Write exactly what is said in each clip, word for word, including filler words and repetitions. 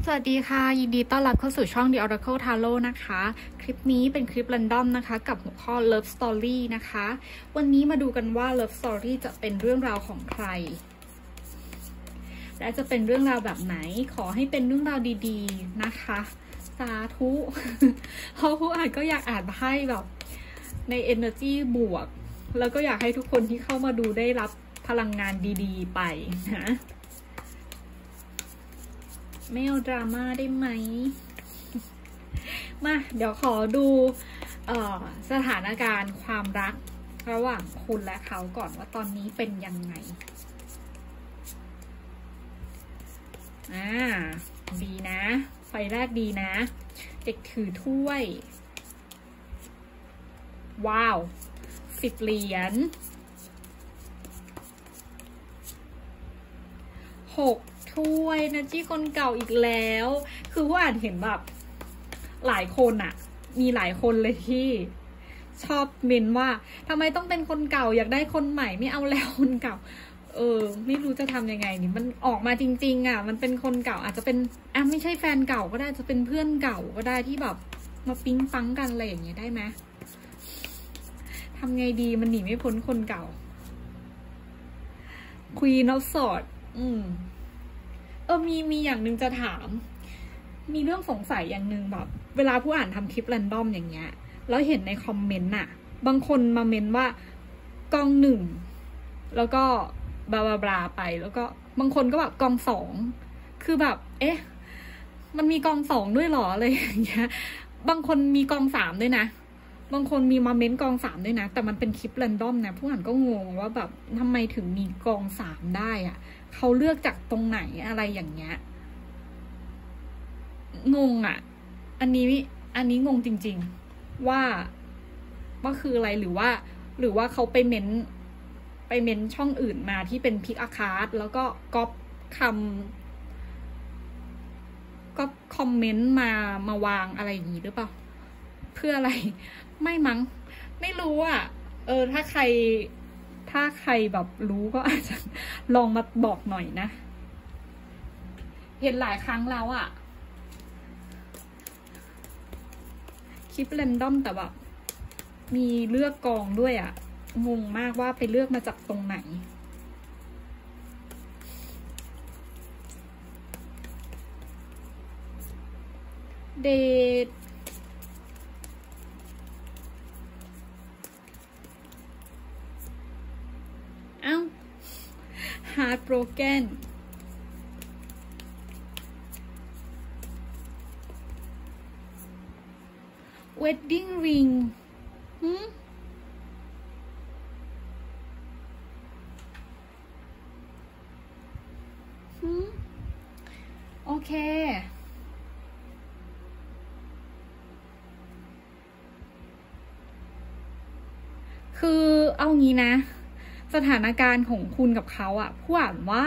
สวัสดีค่ะยินดีต้อนรับเข้าสู่ช่อง The Oracle Tarot นะคะคลิปนี้เป็นคลิป Random นะคะกับหัวข้อ Love Story นะคะวันนี้มาดูกันว่า Love Story จะเป็นเรื่องราวของใครและจะเป็นเรื่องราวแบบไหนขอให้เป็นเรื่องราวดีๆนะคะสาธุเพราะผู้อ่านก็อยากอ่านไพ่แบบใน energy บวกแล้วก็อยากให้ทุกคนที่เข้ามาดูได้รับพลังงานดีๆไปนะไม่เอาดราม่าได้ไหม มาเดี๋ยวขอดูสถานการณ์ความรักระหว่างคุณและเขาก่อนว่าตอนนี้เป็นยังไงอ่าดีนะไฟแรกดีนะเด็กถือถ้วยว้าวสิบเหรียญหกถ้วยนะจี้คนเก่าอีกแล้วคือว่าอ่านเห็นแบบหลายคนอะมีหลายคนเลยที่ชอบเมนว่าทำไมต้องเป็นคนเก่าอยากได้คนใหม่ไม่เอาแล้วคนเก่าเออไม่รู้จะทำยังไงนี่มันออกมาจริงๆอะมันเป็นคนเก่าอาจจะเป็นอ่ะไม่ใช่แฟนเก่าก็ได้จะเป็นเพื่อนเก่าก็ได้ที่แบบมาปิ๊งปังกันอะไรอย่างเงี้ยได้ไหมทำไงดีมันหนีไม่พ้นคนเก่า Queen of Swords อืมเออมีมีอย่างหนึ่งจะถามมีเรื่องสงสัยอย่างหนึ่งแบบเวลาผู้อ่านทำคลิปแรนดอมอย่างเงี้ยแล้วเห็นในคอมเมนต์น่ะบางคนมาเมนว่ากองหนึ่งแล้วก็บลาบลาบลาไปแล้วก็บางคนก็แบบกองสองคือแบบเอ๊ะมันมีกองสองด้วยหรออะไรอย่างเงี้ยบางคนมีกองสามด้วยนะบางคนมีมาเมนต์กองสามด้วยนะแต่มันเป็นคลิปแรนดอมนะผู้อ่านก็งงว่าแบบทำไมถึงมีกองสามได้อะเขาเลือกจากตรงไหนอะไรอย่างเงี้ยงงอ่ะอันนี้อันนี้งงจริงๆว่าว่าคืออะไรหรือว่าหรือว่าเขาไปเม้นไปเม้นช่องอื่นมาที่เป็นพิกอาคาร์ดแล้วก็ก๊อปคำก๊อปคอมเมนต์มามาวางอะไรอย่างนี้หรือเปล่าเพื่ออะไรไม่มั้งไม่รู้อ่ะเออถ้าใครถ้าใครแบบรู้ก็อาจจะลองมาบอกหน่อยนะเห็นหลายครั้งแล้วอ่ะคลิปแรนดอมแต่แบบมีเลือกกองด้วยอ่ะงงมากว่าไปเลือกมาจากตรงไหนเดทอ้าว heartbroken wedding ring หืมหืมโอเคคือเอางี้นะสถานการณ์ของคุณกับเขาอะผู้อ่านว่า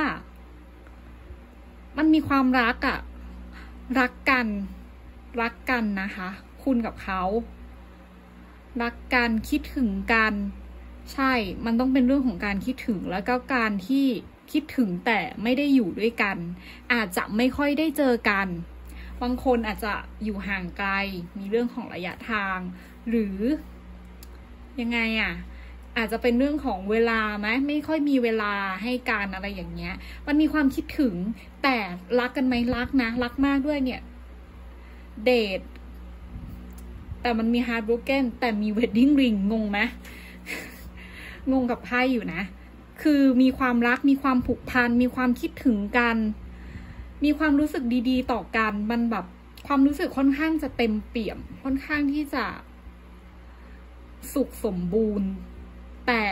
มันมีความรักอะรักกันรักกันนะคะคุณกับเขารักกันคิดถึงกันใช่มันต้องเป็นเรื่องของการคิดถึงแล้วก็การที่คิดถึงแต่ไม่ได้อยู่ด้วยกันอาจจะไม่ค่อยได้เจอกันบางคนอาจจะอยู่ห่างไกลมีเรื่องของระยะทางหรือยังไงอะอาจจะเป็นเรื่องของเวลาไหมไม่ค่อยมีเวลาให้การอะไรอย่างเงี้ยมันมีความคิดถึงแต่รักกันไหมรักนะรักมากด้วยเนี่ยเดทแต่มันมี heartbroken แต่มี wedding ring งงไหม งงกับไพ่อยู่นะคือมีความรักมีความผูกพันมีความคิดถึงกันมีความรู้สึกดีๆต่อกันมันแบบความรู้สึกค่อนข้างจะเต็มเปี่ยมค่อนข้างที่จะสุขสมบูรณ์แต่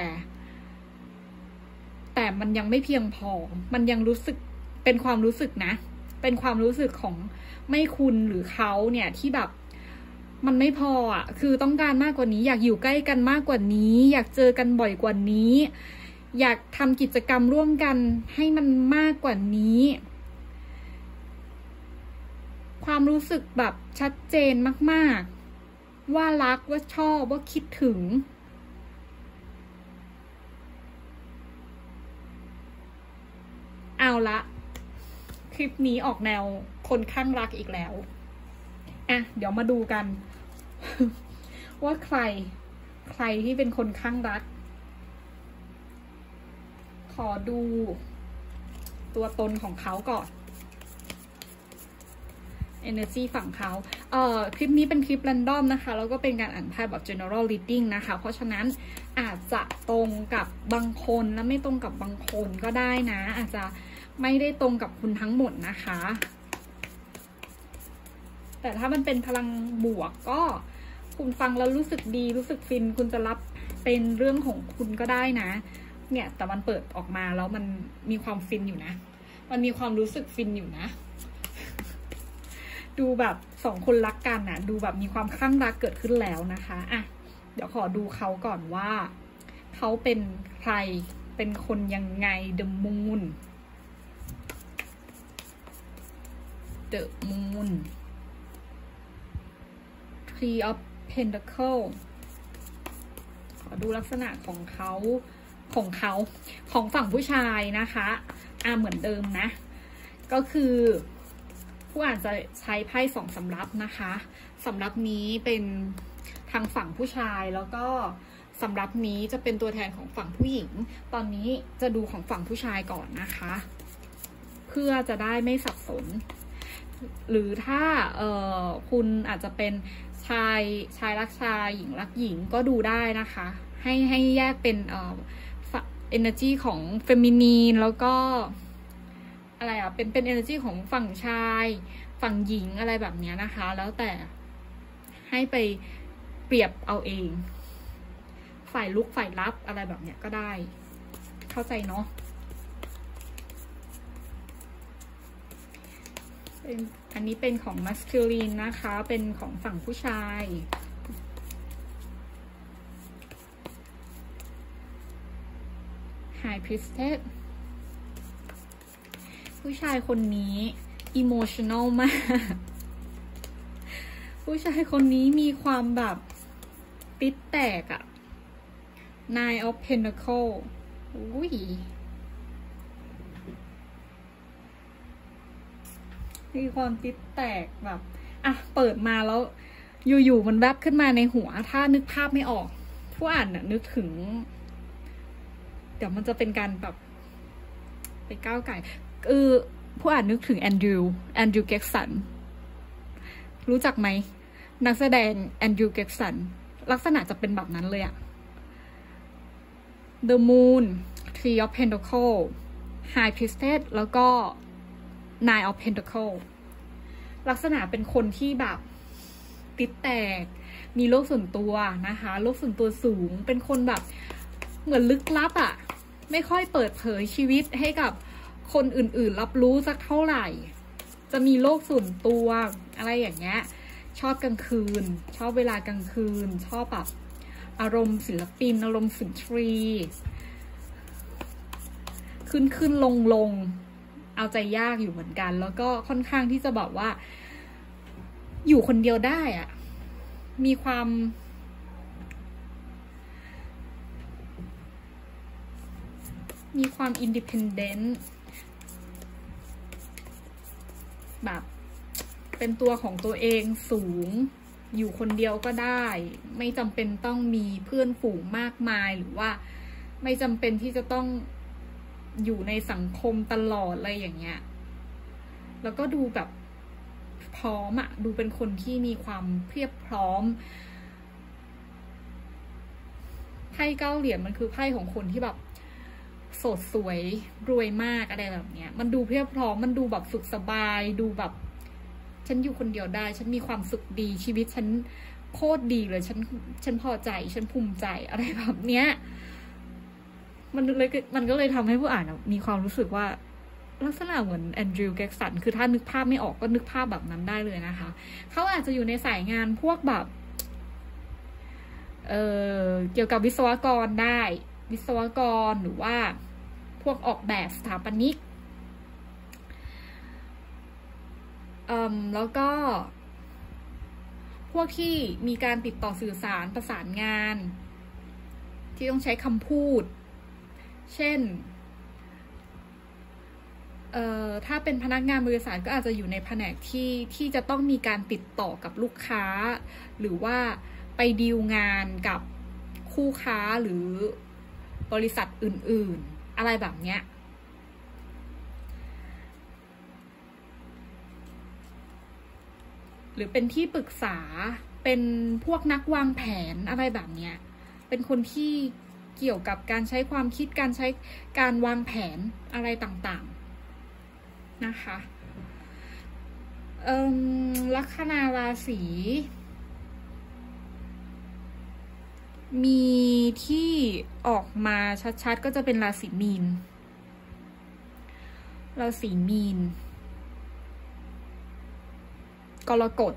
แต่มันยังไม่เพียงพอมันยังรู้สึกเป็นความรู้สึกนะเป็นความรู้สึกของไม่คุณหรือเขาเนี่ยที่แบบมันไม่พออ่ะคือต้องการมากกว่านี้อยากอยู่ใกล้กันมากกว่านี้อยากเจอกันบ่อยกว่านี้อยากทำกิจกรรมร่วมกันให้มันมากกว่านี้ความรู้สึกแบบชัดเจนมากๆว่ารักว่าชอบว่าคิดถึงเอาละคลิปนี้ออกแนวคนข้างรักอีกแล้วอ่ะเดี๋ยวมาดูกัน ว่าใครใครที่เป็นคนข้างรักขอดูตัวตนของเขาก่อน energy ฝั่งเขาเอ่อคลิปนี้เป็นคลิป random นะคะแล้วก็เป็นการอ่านไพ่แบบ general reading นะคะเพราะฉะนั้นอาจจะตรงกับบางคนและไม่ตรงกับบางคนก็ได้นะอาจจะไม่ได้ตรงกับคุณทั้งหมดนะคะแต่ถ้ามันเป็นพลังบวกก็คุณฟังแล้วรู้สึกดีรู้สึกฟินคุณจะรับเป็นเรื่องของคุณก็ได้นะเนี่ยแต่มันเปิดออกมาแล้วมันมีความฟินอยู่นะมันมีความรู้สึกฟินอยู่นะดูแบบสองคนรักกันนะดูแบบมีความคลั่งรักเกิดขึ้นแล้วนะคะอ่ะเดี๋ยวขอดูเขาก่อนว่าเขาเป็นใครเป็นคนยังไง The Moon The Moon Three of Pentacles ขอดูลักษณะของเขาของเขาของฝั่งผู้ชายนะคะอ่าเหมือนเดิมนะก็คือผู้อ่านจะใช้ไพ่สองสำรับนะคะสำรับนี้เป็นทางฝั่งผู้ชายแล้วก็สำรับนี้จะเป็นตัวแทนของฝั่งผู้หญิงตอนนี้จะดูของฝั่งผู้ชายก่อนนะคะเพื่อจะได้ไม่สับสนหรือถ้าเอ่อคุณอาจจะเป็นชายชายรักชายหญิงรักหญิงก็ดูได้นะคะให้ให้แยกเป็นเอ่อ energy ของ feminine แล้วก็อะไรอ่ะเป็นเป็น energy ของฝั่งชายฝั่งหญิงอะไรแบบนี้นะคะแล้วแต่ให้ไปเปรียบเอาเองฝ่ายลุกฝ่ายรับอะไรแบบเนี้ยก็ได้เข้าใจเนาะเป็นอันนี้เป็นของ masculine นะคะเป็นของฝั่งผู้ชาย High Priestess ผู้ชายคนนี้ emotional มากผู้ชายคนนี้มีความแบบปิดแตกอะ Nine of Pentacles อุ้ยมีความปิดแตกแบบอ่ะเปิดมาแล้วอยู่ๆมันแวบขึ้นมาในหัวถ้านึกภาพไม่ออกผู้อ่านน่ะนึกถึงเดี๋ยวมันจะเป็นการแบบไปก้าวไก่คือผู้อ่านนึกถึงแอนดรูว์แอนดรูว์เก็กสันรู้จักไหมนักแสดงแอนดรูว์เก็กสันลักษณะจะเป็นแบบนั้นเลยอะ The Moon Three of Pentacles High Priestess แล้วก็ Nine of Pentacles ลักษณะเป็นคนที่แบบติดแตกมีโลกส่วนตัวนะคะโลกส่วนตัวสูงเป็นคนแบบเหมือนลึกลับอะไม่ค่อยเปิดเผยชีวิตให้กับคนอื่นๆรับรู้สักเท่าไหร่จะมีโลกส่วนตัวอะไรอย่างเงี้ยชอบกลางคืนชอบเวลากลางคืนชอบแบบอารมณ์ศิลปินอารมณ์สุนทรีขึ้นขึ้นลงลงเอาใจยากอยู่เหมือนกันแล้วก็ค่อนข้างที่จะบอกว่าอยู่คนเดียวได้อะมีความมีความอินดิเพนเดนต์แบบเป็นตัวของตัวเองสูงอยู่คนเดียวก็ได้ไม่จำเป็นต้องมีเพื่อนฝูงมากมายหรือว่าไม่จำเป็นที่จะต้องอยู่ในสังคมตลอดอะไรอย่างเงี้ยแล้วก็ดูแบบพร้อมอะดูเป็นคนที่มีความเพียบพร้อมไพ่เก้าเหรียญมันคือไพ่ของคนที่แบบโสดสวยรวยมากอะไรแบบเนี้ยมันดูเพียบพร้อมมันดูแบบสุขสบายดูแบบฉันอยู่คนเดียวได้ฉันมีความสุขดีชีวิตฉันโคตรดีเลยฉันฉันพอใจฉันภูมิใจอะไรแบบเนี้ยมันเลยมันก็เลยทำให้ผู้อ่านมีความรู้สึกว่าลักษณะเหมือนแอนดรูว์เก็กสันคือถ้านึกภาพไม่ออกก็นึกภาพแบบนั้นได้เลยนะคะเขาอาจจะอยู่ในสายงานพวกแบบเอ่อเกี่ยวกับวิศวกรได้วิศวกรหรือว่าพวกออกแบบสถาปนิกเอ่อแล้วก็พวกที่มีการติดต่อสื่อสารประสานงานที่ต้องใช้คำพูดเช่นเอ่อถ้าเป็นพนักงานบริษัทก็อาจจะอยู่ในแผนกที่ที่จะต้องมีการติดต่อกับลูกค้าหรือว่าไปดีลงานกับคู่ค้าหรือบริษัทอื่นๆอะไรแบบเนี้ยหรือเป็นที่ปรึกษาเป็นพวกนักวางแผนอะไรแบบเนี้ยเป็นคนที่เกี่ยวกับการใช้ความคิดการใช้การวางแผนอะไรต่างๆนะคะเอ่อลัคนาราศีมีที่ออกมาชัดๆก็จะเป็นราศีมีนราศีมีนกรกฎ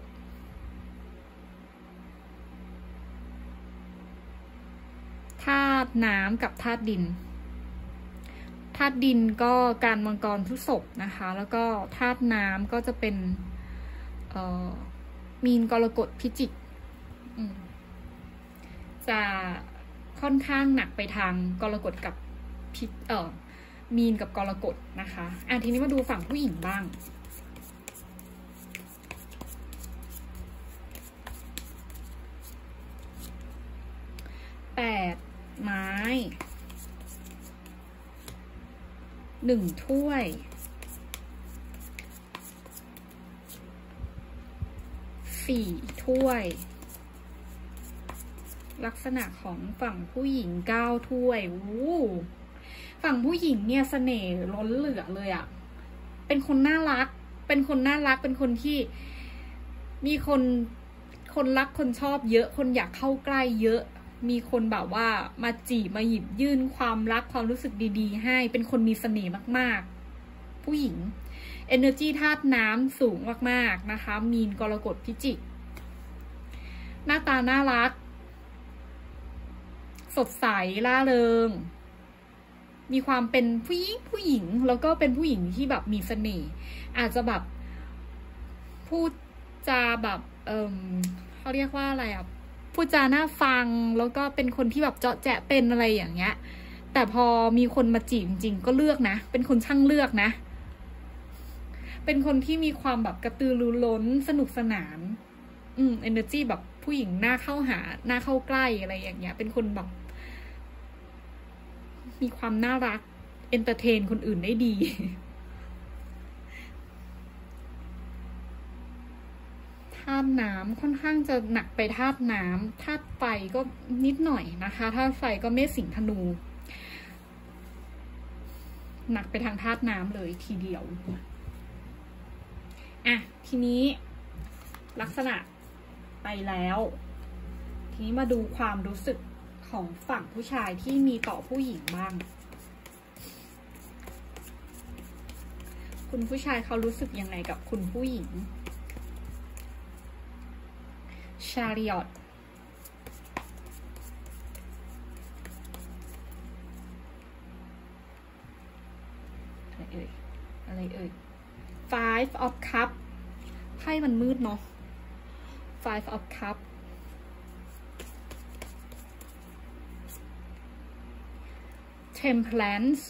ธาตุน้ำกับธาตุดินธาตุดินก็การมังกรพฤษภนะคะแล้วก็ธาตุน้ำก็จะเป็นเอ่อมีนกรกฎพิจิกจะค่อนข้างหนักไปทางกรกฎกับพิเอ่อมีนกับกรกฎนะคะอ่ะทีนี้มาดูฝั่งผู้หญิงบ้างแปดไม้หนึ่งถ้วยสี่ถ้วยลักษณะของฝั่งผู้หญิงเก้าถ้วยอู้ฝั่งผู้หญิงเนี่ยเสน่ห์ล้นเหลือเลยอะเป็นคนน่ารักเป็นคนน่ารักเป็นคนที่มีคนคนรักคนชอบเยอะคนอยากเข้าใกล้เยอะมีคนแบบว่ามาจีบมาหยิบยื่นความรักความรู้สึกดีๆให้เป็นคนมีเสน่ห์มากๆผู้หญิง energy ธาตุน้ำสูงมากๆนะคะมีนกรกฎพิจิกหน้าตาน่ารักสดใสร่าเริงมีความเป็นผู้หญิงผู้หญิงแล้วก็เป็นผู้หญิงที่แบบมีเสน่ห์อาจจะแบบพูดจาแบบเออเขาเรียกว่าอะไรอ่ะพูดจาน่าฟังแล้วก็เป็นคนที่แบบเจาะแจะเป็นอะไรอย่างเงี้ยแต่พอมีคนมาจีบจริงๆก็เลือกนะเป็นคนช่างเลือกนะเป็นคนที่มีความแบบกระตือรือร้นสนุกสนานอืม energy แบบผู้หญิงน่าเข้าหาน่าเข้าใกล้อะไรอย่างเงี้ยเป็นคนแบบมีความน่ารักเอนเตอร์เทนคนอื่นได้ดีธาตุน้ำค่อนข้างจะหนักไปธาตุน้ำธาตุไฟก็นิดหน่อยนะคะธาตุไฟก็เมษสิงห์ธนูหนักไปทางธาตุน้ำเลยทีเดียวอ่ะทีนี้ลักษณะไปแล้วทีนี้มาดูความรู้สึกของฝั่งผู้ชายที่มีต่อผู้หญิงบ้างคุณผู้ชายเขารู้สึกยังไงกับคุณผู้หญิงชาริอตอะไรเอ่ยอะไรเอ่ย five of cup ไพ่มันมืดเนาะ five of cup temperance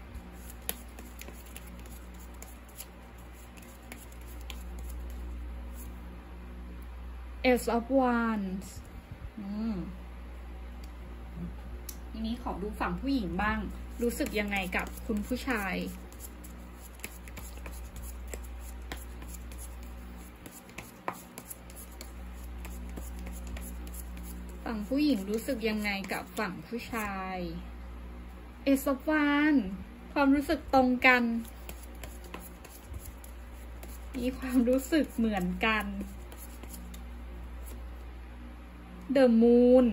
ace of wands อืมทีนี้ขอดูฝั่งผู้หญิงบ้างรู้สึกยังไงกับคุณผู้ชายฝั่งผู้หญิงรู้สึกยังไงกับฝั่งผู้ชายเอซอฟวานความรู้สึกตรงกันมีความรู้สึกเหมือนกันเดอะมูน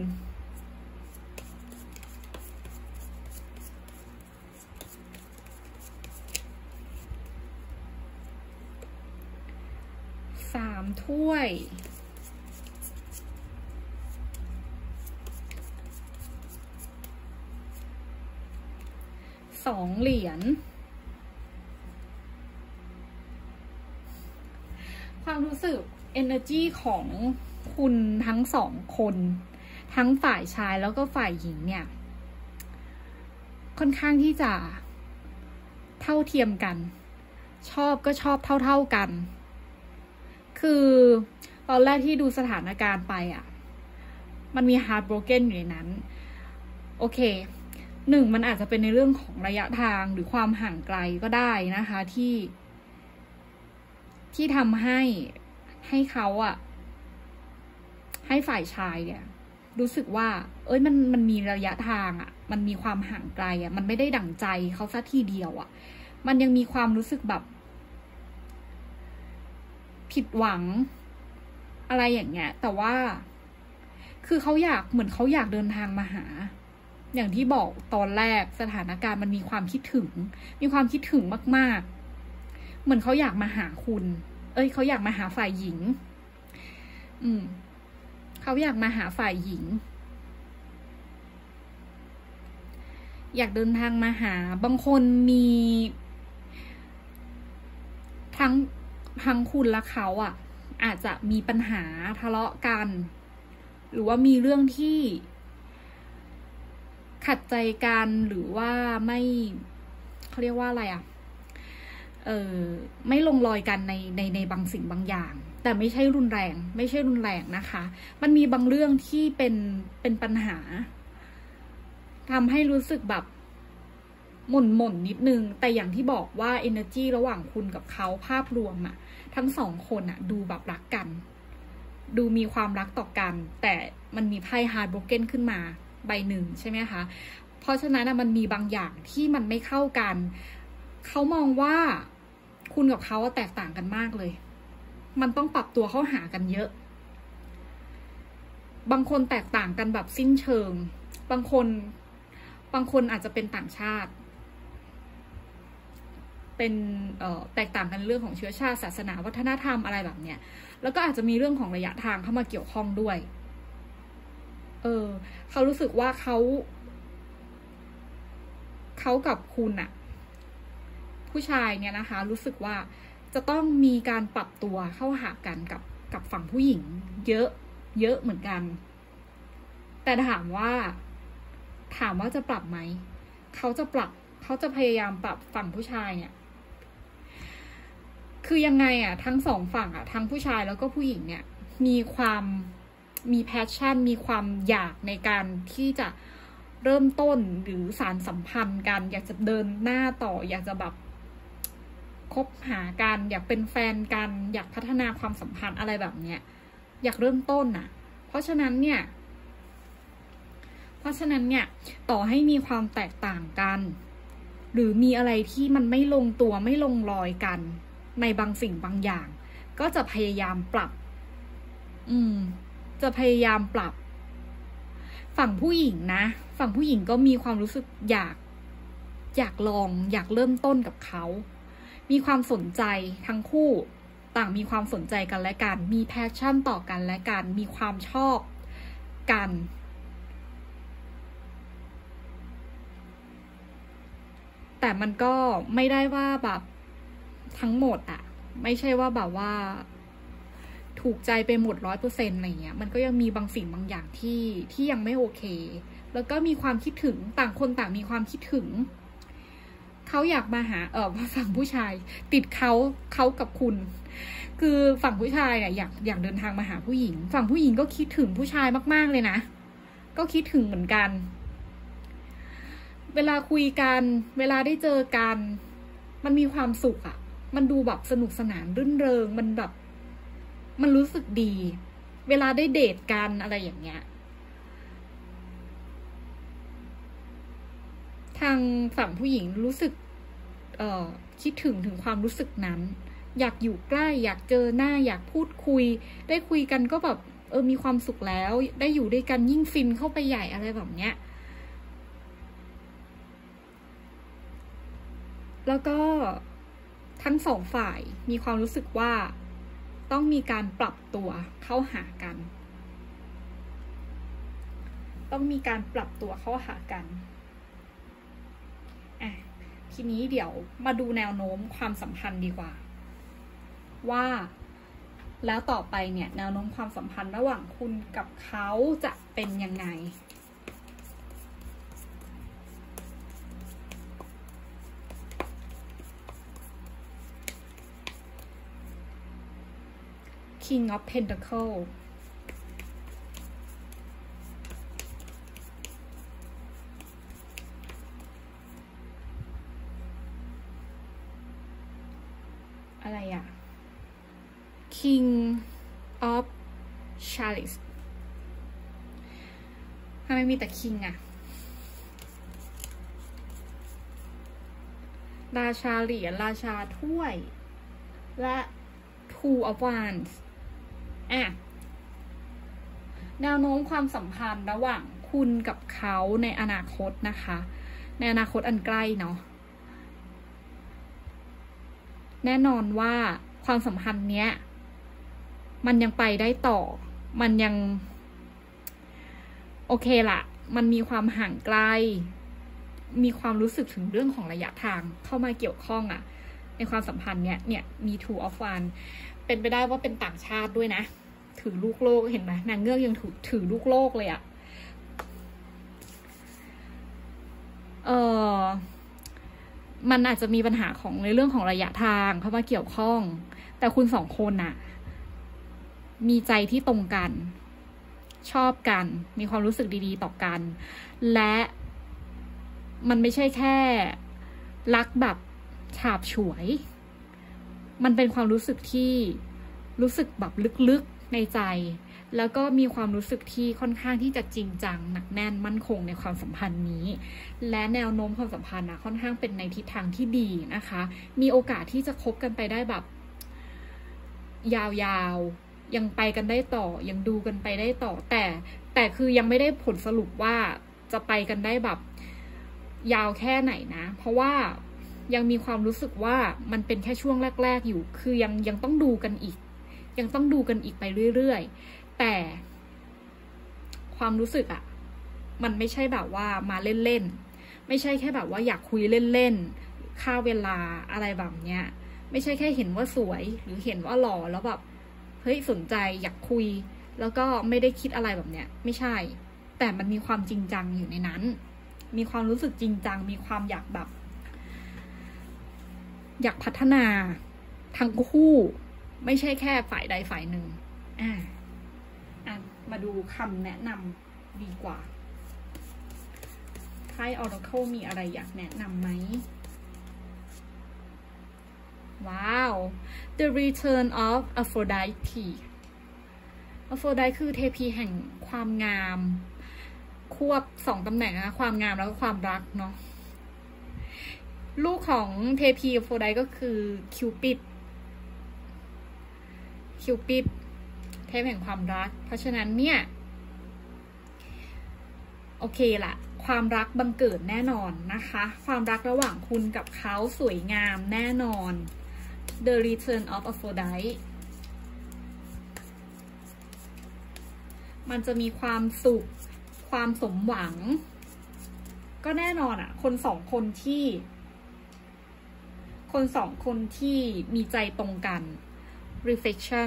สามถ้วยสองเหรียญความรู้สึก energy ของคุณทั้งสองคนทั้งฝ่ายชายแล้วก็ฝ่ายหญิงเนี่ยค่อนข้างที่จะเท่าเทียมกันชอบก็ชอบเท่าๆกันคือตอนแรกที่ดูสถานการณ์ไปอ่ะมันมี heartbroken อยู่ในนั้นโอเคหนึ่งมันอาจจะเป็นในเรื่องของระยะทางหรือความห่างไกลก็ได้นะคะที่ที่ทำให้ให้เขาอ่ะให้ฝ่ายชายเนี่ยรู้สึกว่าเอ้ยมันมันมีระยะทางอ่ะมันมีความห่างไกลอ่ะมันไม่ได้ดั่งใจเขาซะทีเดียวอ่ะมันยังมีความรู้สึกแบบผิดหวังอะไรอย่างเงี้ยแต่ว่าคือเขาอยากเหมือนเขาอยากเดินทางมาหาอย่างที่บอกตอนแรกสถานการณ์มันมีความคิดถึงมีความคิดถึงมากๆเหมือนเขาอยากมาหาคุณเอ้ยเขาอยากมาหาฝ่ายหญิงอืมเขาอยากมาหาฝ่ายหญิงอยากเดินทางมาหาบางคนมีทั้งทั้งคุณและเขาอ่ะอาจจะมีปัญหาทะเลาะกันหรือว่ามีเรื่องที่ขัดใจกันหรือว่าไม่เขาเรียกว่าอะไรอ่ะเออไม่ลงรอยกันในในในบางสิ่งบางอย่างแต่ไม่ใช่รุนแรงไม่ใช่รุนแรงนะคะมันมีบางเรื่องที่เป็นเป็นปัญหาทำให้รู้สึกแบบหม่นหม่นนิดนึงแต่อย่างที่บอกว่า energy ระหว่างคุณกับเขาภาพรวมอะทั้งสองคนอะดูแบบรักกันดูมีความรักต่อกันแต่มันมีไพ่ heartbroken ขึ้นมาใบหนึ่งใช่ไหมคะเพราะฉะนั้นมันมีบางอย่างที่มันไม่เข้ากันเขามองว่าคุณกับเขาแตกต่างกันมากเลยมันต้องปรับตัวเข้าหากันเยอะบางคนแตกต่างกันแบบสิ้นเชิงบางคนบางคนอาจจะเป็นต่างชาติเป็นเอ่อแตกต่างกันเรื่องของเชื้อชาติศาสนาวัฒนธรรมอะไรแบบเนี้ยแล้วก็อาจจะมีเรื่องของระยะทางเข้ามาเกี่ยวข้องด้วยเออเขารู้สึกว่าเขาเขากับคุณอะผู้ชายเนี่ยนะคะรู้สึกว่าจะต้องมีการปรับตัวเข้าหากันกับกับฝั่งผู้หญิงเยอะเยอะเหมือนกันแต่ถามว่าถามว่าจะปรับไหมเขาจะปรับเขาจะพยายามปรับฝั่งผู้ชายเนี่ยคือยังไงอะทั้งสองฝั่งอะทั้งผู้ชายแล้วก็ผู้หญิงเนี่ยมีความมีแพชชั่นมีความอยากในการที่จะเริ่มต้นหรือสานสัมพันธ์กันอยากจะเดินหน้าต่ออยากจะแบบคบหากันอยากเป็นแฟนกันอยากพัฒนาความสัมพันธ์อะไรแบบเนี้ยอยากเริ่มต้นน่ะเพราะฉะนั้นเนี่ยเพราะฉะนั้นเนี่ยต่อให้มีความแตกต่างกันหรือมีอะไรที่มันไม่ลงตัวไม่ลงรอยกันในบางสิ่งบางอย่างก็จะพยายามปรับอืมจะพยายามปรับฝั่งผู้หญิงนะฝั่งผู้หญิงก็มีความรู้สึกอยากอยากลองอยากเริ่มต้นกับเขามีความสนใจทั้งคู่ต่างมีความสนใจกันและกันมีแพชชั่นต่อกันและกันมีความชอบกันแต่มันก็ไม่ได้ว่าแบบทั้งหมดอะไม่ใช่ว่าแบบว่าถูกใจไปหมดร้อยเปอร์เซ็นต์อะไรเงี้ยมันก็ยังมีบางสิ่งบางอย่างที่ที่ยังไม่โอเคแล้วก็มีความคิดถึงต่างคนต่างมีความคิดถึงเขาอยากมาหาเออฝั่งผู้ชายติดเขาเขากับคุณคือฝั่งผู้ชายเนี่ยอยากอยากเดินทางมาหาผู้หญิงฝั่งผู้หญิงก็คิดถึงผู้ชายมากๆเลยนะก็คิดถึงเหมือนกันเวลาคุยกันเวลาได้เจอกันมันมีความสุขอะมันดูแบบสนุกสนานรื่นเริงมันแบบมันรู้สึกดีเวลาได้เดทกันอะไรอย่างเงี้ยทางฝั่งผู้หญิงรู้สึกเอ่อคิดถึงถึงความรู้สึกนั้นอยากอยู่ใกล้อยากเจอหน้าอยากพูดคุยได้คุยกันก็แบบเออมีความสุขแล้วได้อยู่ด้วยกันยิ่งฟินเข้าไปใหญ่อะไรแบบเนี้ยแล้วก็ทั้งสองฝ่ายมีความรู้สึกว่าต้องมีการปรับตัวเข้าหากันต้องมีการปรับตัวเข้าหากันอ่ะทีนี้เดี๋ยวมาดูแนวโน้มความสัมพันธ์ดีกว่าว่าแล้วต่อไปเนี่ยแนวโน้มความสัมพันธ์ระหว่างคุณกับเขาจะเป็นยังไง King of Pentacle อะไรอะ King of Chalice ทำไมมีแต่ King อะราชาเหรียญราชาถ้วยและ Two of Wands อ่ะแนวโน้มความสัมพันธ์ระหว่างคุณกับเขาในอนาคตนะคะในอนาคตอันใกล้เนาะแน่นอนว่าความสัมพันธ์เนี้ยมันยังไปได้ต่อมันยังโอเคละมันมีความห่างไกลมีความรู้สึกถึงเรื่องของระยะทางเข้ามาเกี่ยวข้องอะในความสัมพันธ์เนี้ยเนี่ยมี Two of Wands เป็นไปได้ว่าเป็นต่างชาติด้วยนะถือลูกโลกเห็นไหมนางเงือกยังถือถือลูกโลกเลยอะเออมันอาจจะมีปัญหาของในเรื่องของระยะทางเข้ามาเกี่ยวข้องแต่คุณสองคนน่ะมีใจที่ตรงกันชอบกันมีความรู้สึกดีๆต่อกันและมันไม่ใช่แค่รักแบบฉาบฉวยมันเป็นความรู้สึกที่รู้สึกแบบลึกๆในใจแล้วก็มีความรู้สึกที่ค่อนข้างที่จะจริงจังหนักแน่นมั่นคงในความสัมพันธ์นี้และแนวโน้มความสัมพันธ์นะค่อนข้างเป็นในทิศทางที่ดีนะคะมีโอกาสที่จะคบกันไปได้แบบยาวๆยังไปกันได้ต่อยังดูกันไปได้ต่อแต่แต่คือยังไม่ได้ผลสรุปว่าจะไปกันได้แบบยาวแค่ไหนนะเพราะว่ายังมีความรู้สึกว่ามันเป็นแค่ช่วงแรกๆอยู่คือยังยังต้องดูกันอีกยังต้องดูกันอีกไปเรื่อยๆแต่ความรู้สึกอะมันไม่ใช่แบบว่ามาเล่นๆไม่ใช่แค่แบบว่าอยากคุยเล่นๆฆ่าเวลาอะไรแบบเนี้ยไม่ใช่แค่เห็นว่าสวยหรือเห็นว่าหล่อแล้วแบบเฮ้ยสนใจอยากคุยแล้วก็ไม่ได้คิดอะไรแบบเนี้ยไม่ใช่แต่มันมีความจริงจังอยู่ในนั้นมีความรู้สึกจริงจังมีความอยากแบบอยากพัฒนาทั้งคู่ไม่ใช่แค่ฝ่ายใดฝ่ายหนึ่งอ่าอ่ะมาดูคำแนะนำดีกว่าไพ่ Oracle มีอะไรอยากแนะนำไหมว้าว The Return of Aphrodite Aphrodite คือเทพีแห่งความงามควบสองตำแหน่งนะความงามแล้วก็ความรักเนาะลูกของเทพีอโฟไดก็คือคิวปิดคิวปิดเทพแห่งความรักเพราะฉะนั้นเนี่ยโอเคละความรักบังเกิดแน่นอนนะคะความรักระหว่างคุณกับเขาสวยงามแน่นอน The Return of Aphrodite มันจะมีความสุขความสมหวังก็แน่นอนอ่ะคนสองคนที่คนสองคนที่มีใจตรงกัน reflection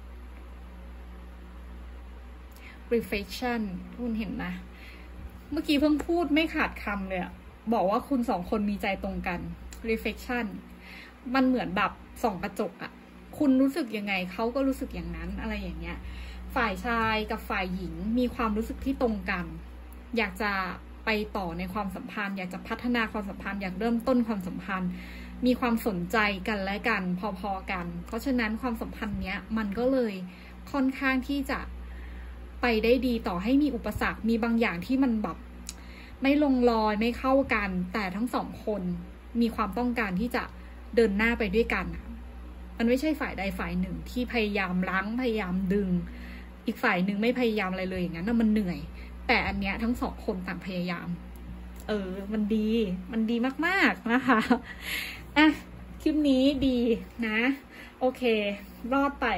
reflection คุณเห็นนะเมื่อกี้เพิ่งพูดไม่ขาดคำเลยอะบอกว่าคุณสองคนมีใจตรงกัน reflection มันเหมือนแบบส่องกระจกอะคุณรู้สึกยังไงเขาก็รู้สึกอย่างนั้นอะไรอย่างเงี้ยฝ่ายชายกับฝ่ายหญิงมีความรู้สึกที่ตรงกันอยากจะไปต่อในความสัมพันธ์อยากจะพัฒนาความสัมพันธ์อยากเริ่มต้นความสัมพันธ์มีความสนใจกันและกันพอๆกันเพราะฉะนั้นความสัมพันธ์เนี้ยมันก็เลยค่อนข้างที่จะไปได้ดีต่อให้มีอุปสรรคมีบางอย่างที่มันแบบไม่ลงรอยไม่เข้ากันแต่ทั้งสองคนมีความต้องการที่จะเดินหน้าไปด้วยกันมันไม่ใช่ฝ่ายใดฝ่ายหนึ่งที่พยายามรั้งพยายามดึงอีกฝ่ายหนึ่งไม่พยายามอะไรเลยอย่างนั้นมันเหนื่อยแต่อันเนี้ยทั้งสองคนต่างพยายามเออมันดีมันดีมากๆนะคะอ่ะคลิปนี้ดีนะโอเครอดไป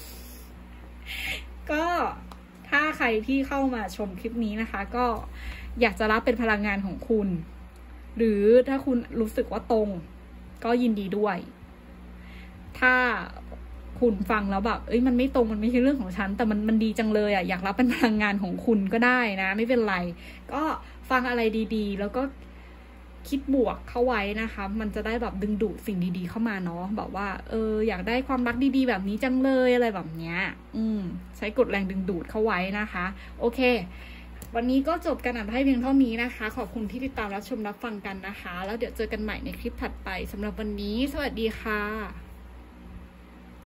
ก็ถ้าใครที่เข้ามาชมคลิปนี้นะคะก็อยากจะรับเป็นพลังงานของคุณหรือถ้าคุณรู้สึกว่าตรงก็ยินดีด้วยถ้าคุณฟังแล้วแบบเอ้ยมันไม่ตรงมันไม่ใช่เรื่องของฉันแต่มันมันดีจังเลยอ่ะอยากรับเป็นพลังงานของคุณก็ได้นะไม่เป็นไรก็ฟังอะไรดีๆแล้วก็คิดบวกเข้าไว้นะคะ มันจะได้แบบดึงดูดสิ่งดีๆเข้ามาเนาะแบบว่าเอออยากได้ความรักดีๆแบบนี้จังเลยอะไรแบบเนี้ยอืมใช้กฎแรงดึงดูดเข้าไว้นะคะโอเควันนี้ก็จบการอ่านไพ่เพียงเท่านี้นะคะขอบคุณที่ติดตามรับชมรับฟังกันนะคะแล้วเดี๋ยวเจอกันใหม่ในคลิปถัดไปสำหรับวันนี้สวัสดีค่ะ